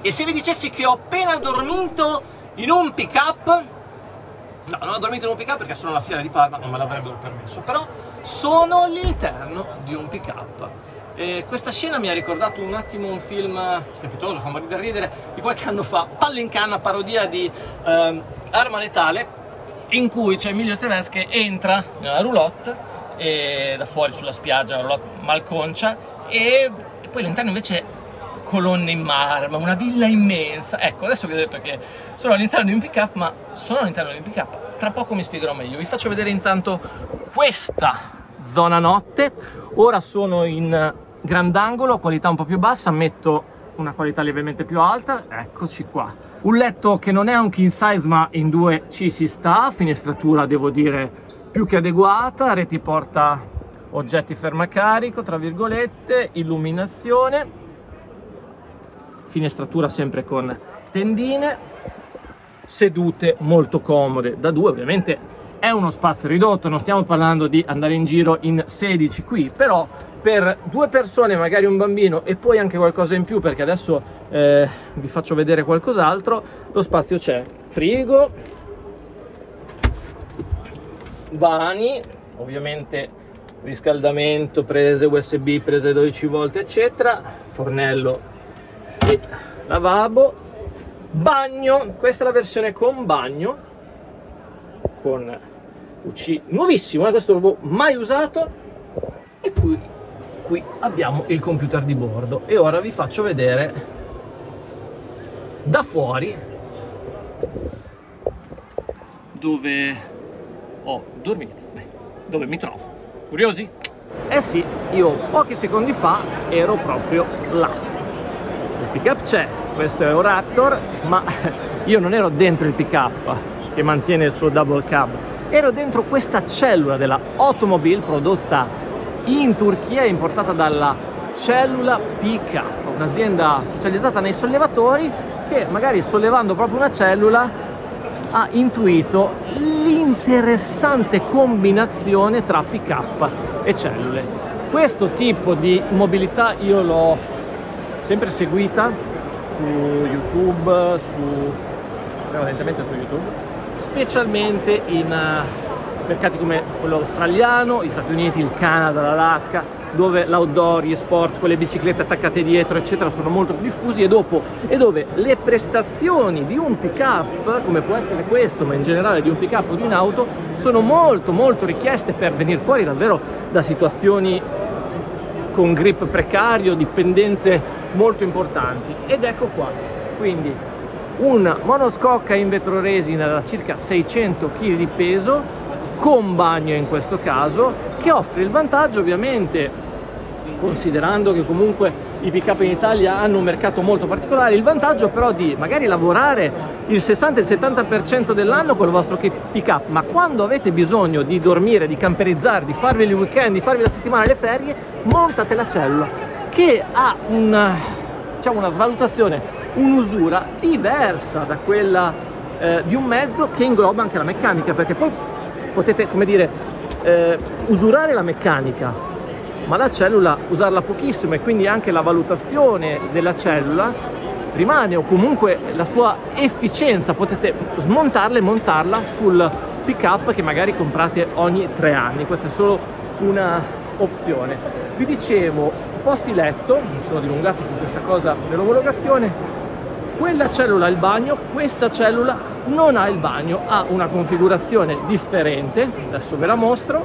E se vi dicessi che ho appena dormito in un pick-up? No, non ho dormito in un pick-up perché sono alla fiera di Parma, non me l'avrebbero permesso, però sono all'interno di un pick-up. Questa scena mi ha ricordato un attimo un film strepitoso, fa morire da ridere, di qualche anno fa, Palle in canna, parodia di Arma letale, in cui c'è Emilio Estevez che entra nella roulotte e da fuori sulla spiaggia, una roulotte malconcia, e poi all'interno invece colonne in marmo, una villa immensa. Ecco, adesso vi ho detto che sono all'interno di un pick-up, ma sono all'interno di un pick-up, tra poco mi spiegherò meglio. Vi faccio vedere intanto questa zona notte. Ora sono in grandangolo, qualità un po' più bassa, metto una qualità lievemente più alta, eccoci qua. Un letto che non è un king size ma in 2 ci si sta, finestratura devo dire più che adeguata, reti porta oggetti fermacarico, tra virgolette, illuminazione, finestratura sempre con tendine, sedute molto comode da 2, ovviamente è uno spazio ridotto, non stiamo parlando di andare in giro in 16 qui, però per 2 persone, magari un bambino e poi anche qualcosa in più, perché adesso vi faccio vedere qualcos'altro, lo spazio c'è, frigo, vani, ovviamente riscaldamento, prese USB, prese 12 volt eccetera, fornello e lavabo, bagno, questa è la versione con bagno, con UC nuovissimo, questo non l'ho mai usato, e poi qui abbiamo il computer di bordo. E ora vi faccio vedere da fuori dove ho dormito, dove mi trovo. Curiosi? Eh sì, io pochi secondi fa ero proprio là. Il pick-up c'è, questo è un Raptor, ma io non ero dentro il pick-up che mantiene il suo double cab, ero dentro questa cellula della Automobil prodotta in Turchia, importata dalla Cellula Pickup, un'azienda specializzata nei sollevatori che magari sollevando proprio una cellula ha intuito l'interessante combinazione tra pick-up e cellule. Questo tipo di mobilità io l'ho sempre seguita su YouTube, prevalentemente su YouTube, specialmente in mercati come quello australiano, gli Stati Uniti, il Canada, l'Alaska, dove l'outdoor, gli sport, quelle biciclette attaccate dietro eccetera sono molto più diffusi, e dove le prestazioni di un pick-up, come può essere questo, ma in generale di un pick-up o di un'auto, sono molto richieste per venire fuori davvero da situazioni con grip precario, dipendenze molto importanti. Ed ecco qua, quindi un monoscocca in vetroresina da circa 600 kg di peso, con bagno in questo caso, che offre il vantaggio, ovviamente, considerando che comunque i pick-up in Italia hanno un mercato molto particolare, il vantaggio però di magari lavorare il 60-70% dell'anno con il vostro pick-up, ma quando avete bisogno di dormire, di camperizzare, di farvi il weekend, di farvi la settimana, le ferie, montate la cellula, che ha una svalutazione, un'usura diversa da quella di un mezzo che ingloba anche la meccanica, perché poi potete, come dire, usurare la meccanica, ma la cellula usarla pochissimo, e quindi anche la valutazione della cellula rimane, o comunque la sua efficienza potete smontarla e montarla sul pick-up che magari comprate ogni 3 anni. Questa è solo una opzione. Vi dicevo, posti letto, mi sono dilungato su questa cosa dell'omologazione. Quella cellula ha il bagno, questa cellula non ha il bagno, ha una configurazione differente, adesso ve la mostro.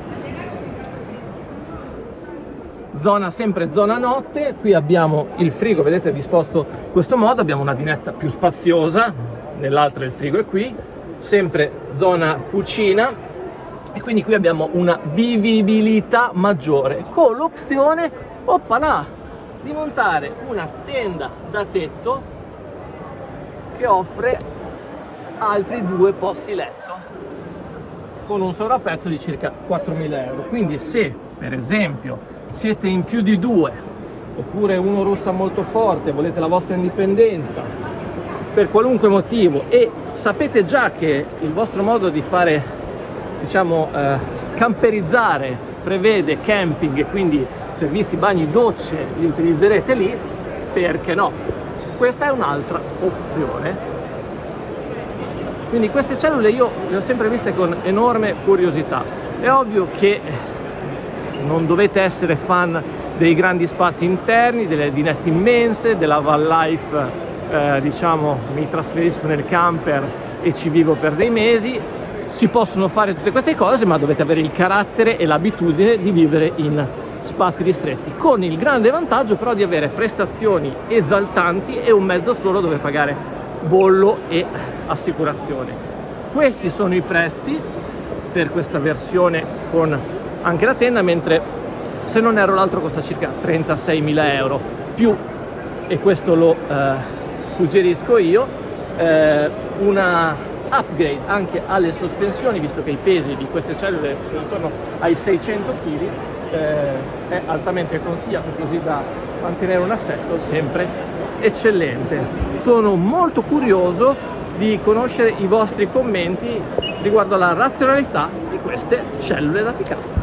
Sempre zona notte, qui abbiamo il frigo, vedete, disposto in questo modo, abbiamo una dinetta più spaziosa, nell'altra il frigo è qui, sempre zona cucina, e quindi qui abbiamo una vivibilità maggiore, con l'opzione, oppala, di montare una tenda da tetto che offre altri 2 posti letto con un sovrapprezzo di circa 4.000 euro. Quindi se per esempio siete in più di 2, oppure uno russa molto forte, volete la vostra indipendenza per qualunque motivo, e sapete già che il vostro modo di fare, diciamo, camperizzare prevede camping, e quindi servizi, bagni, docce li utilizzerete lì, perché no? questa è un'altra opzione. Quindi queste cellule io le ho sempre viste con enorme curiosità. È ovvio che non dovete essere fan dei grandi spazi interni, delle dinette immense, della van life, diciamo mi trasferisco nel camper e ci vivo per dei mesi. Si possono fare tutte queste cose, ma dovete avere il carattere e l'abitudine di vivere in spazi ristretti, con il grande vantaggio però di avere prestazioni esaltanti e un mezzo solo dove pagare bollo e assicurazione. Questi sono i prezzi per questa versione con anche la tenda, mentre se non erro l'altro costa circa 36.000 euro più, e questo lo suggerisco io, una upgrade anche alle sospensioni, visto che i pesi di queste cellule sono intorno ai 600 kg, è altamente consigliato, così da mantenere un assetto sempre eccellente. Sono molto curioso di conoscere i vostri commenti riguardo alla razionalità di queste cellule da pick-up.